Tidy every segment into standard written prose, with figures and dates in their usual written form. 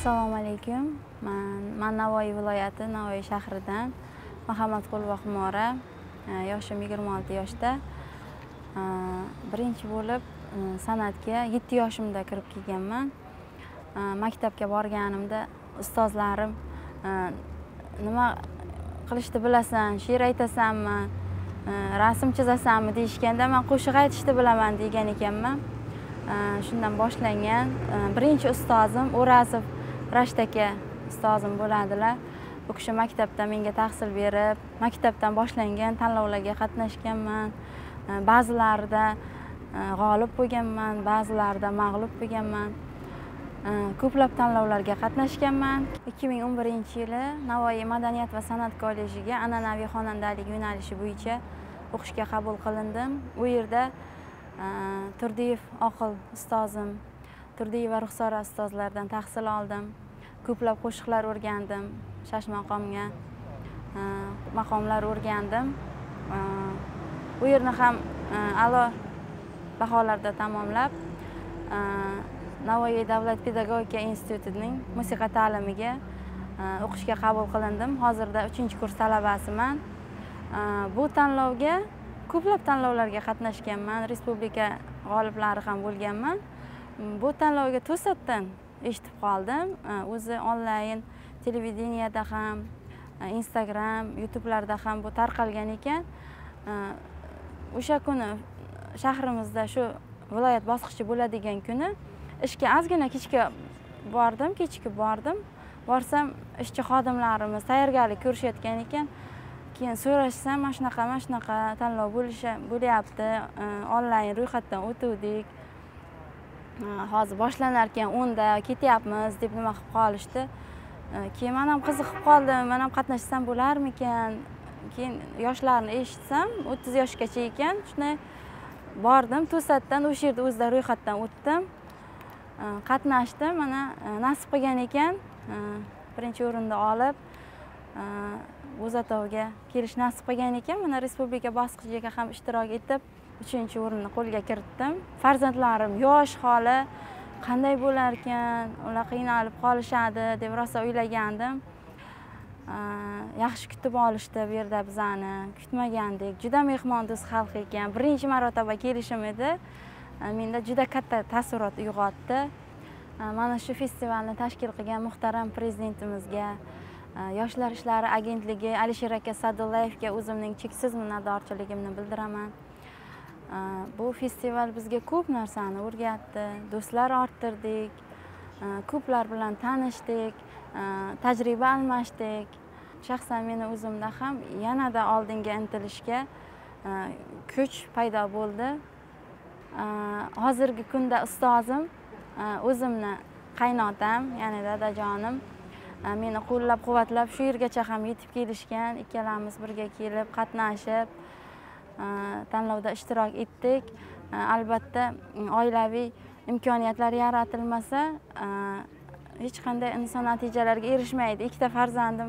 Assalomu alaykum. Men Navoiy viloyati Navoiy shahridan Muhammadqulova Xumora. Yoshim 26 yoshda. Birinchi bo'lib san'atga 7 yoshimda kirib kelganman. Maktabga borganimda ustozlarim nima qilishni bilasan, she'r aytasanmi, rasm chizasanmi deyishganda men qo'shiq aytishni bilaman degan ekanman. Shundan boshlangan. Birinchi ustozim O'razov Rashid aka ustozim bo'ladilar. Bu kishi maktabda menga tahsil berib, maktabdan boshlangan tanlovlarga qatnashganman. Ba'zilarida g'olib bo'lganman, ba'zilarida mag'lub bo'lganman. Ko'plab tanlovlarga qatnashganman. 2011-yili Navoiy madaniyat va san'at kollejiga an'anaviy xonandalik yo'nalishi bo'yicha o'qishga qabul qilindim. U yerda Turdiyev Oqil ustozim, Turdiyev va Ruxsora ustozlardan tahsil oldim. Ko'plab qo'shiqlar o'rgandim, shash maqomga maqomlar o'rgandim. Bu yerni ham a'lo baholarda tamomlab, Navoiy davlat pedagogika institutining musiqa ta'limiga o'qishga qabul qilindim. Hozirda 3-kurs talabasiman. Bu tanlovga ko'plab tanlovlarga qatnashganman, respublika g'oliblari ham bo'lganman. Bu tanlovga to'satdan eshitib qoldim. O'zi onlayn televideniyada ham, Instagram, YouTube'larda ham bu tarqalgan ekan. O'sha kuni shahrimizda shu viloyat bosqichi bo'ladigan kuni ishga ozgina kechga bordim. Borsam ishchi xodimlarimiz tayyorgarlik ko'rishayotgan ekan. Keyin so'rashsam, mana shunaqa tanlov bo'lyapti. Onlayn ro'yxatdan o'tuvdik. Hozir boshlanar ekan 10da ketyapmiz deb nima qilib qolishdi. Keyin men ham qiziqib qoldim. Men ham qatnashsam bo'larmikan? Keyin yoshlarni eshitsam, 30 yoshgacha ekan. Shunday bordim, to'satdan o'sha yerda o'zida ro'yxatdan o'tdim. Qatnashdim. Mana nasib qilgan ekan. Birinchi o'rinni olib Bo'zatovga kelish nasib qilgan ekan. Mana respublika bosqichiga ham ishtirok etib, 3-o'rinni qo'lga kiritdim. Farzandlarim yosh holi, qanday bo'lar ekan, ular qiynalib qolishadi deb rosa o'ylagandim. Yaxshi kutib olishdi bu yerda bizani, kutmagandik. Juda mehmondo'st xalq ekan. Birinchi marotaba kelishim edi. Menda juda katta taassurot uyg'otdi. Mana shu festivalni tashkil qilgan muhtaram prezidentimizga, Yoshlar ishlari agentligi Alisher aka Sadullayevga o'zimning cheksiz minnatdorchiligimni bildiraman. Bu festival bizga ko'p narsani o'rgatdi, do'stlar orttirdik, ko'plar bilan tanishdik, tajriba almashdik. Shaxsan meni o'zimda ham yanada oldinga intilishga kuch paydo bo'ldi. Hozirgi kunda ustozim o'zimni qaynotam, ya'ni dadajonim meni qo'llab-quvvatlab shu yergacha ham yetib kelishgan. Ikkalamiz birga kelib qatnashib tanlovda ishtirok etdik. Albatta oilaviy imkoniyatlar yaratilmasa hech qanday inson natijalarga erishmaydi. 2 ta farzandim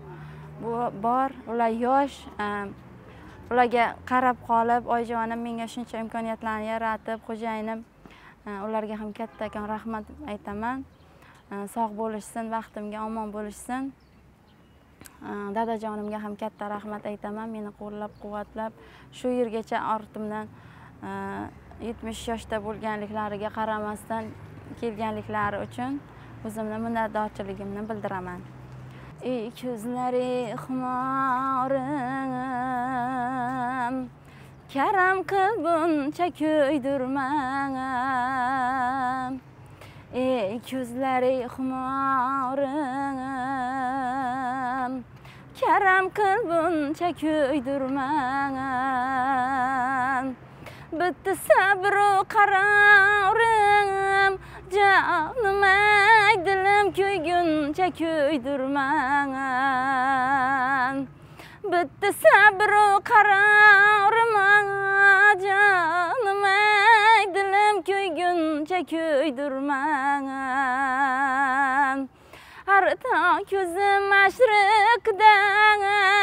bor, ular yosh. Ularga qarab qolib, oyijonim menga shuncha imkoniyatlarni yaratib, xo'jayinim ularga ham kattakon rahmat aytaman. Sog' bo'lishsin, baxtimga omon bo'lishsin. Dadajonimga ham katta rahmat aytaman. Meni qo'llab-quvvatlab shu yergacha ortimdan 70 yoshda bo'lganliklariga qaramasdan kelganliklari uchun o'zimning minnatdorchiligimni bildiraman. Ey ko'zlari xumorim, karam qil buncha ko'ydirmang. Ey ko'zlari xumorim, karam qil buncha ko'ydirmang. Bitti sabru qarorim, jonim ay dilim kuyguncha ko'ydirmang. Bitti sabru qarorim, jonim ay dilim kuyguncha ko'ydirmang. Arta ko'zim mashriqdan,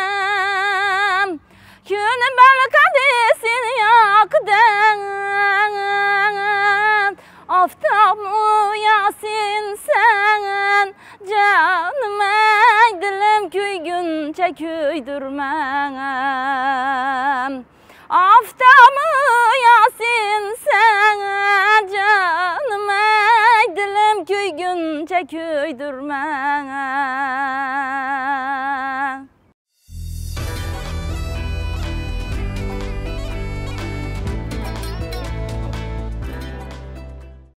kuni balqadi sen yoqdan. Oftob uyasin sen, köydürmem. Aftamı yasin sana canım ey dilim köygünce köydürmem.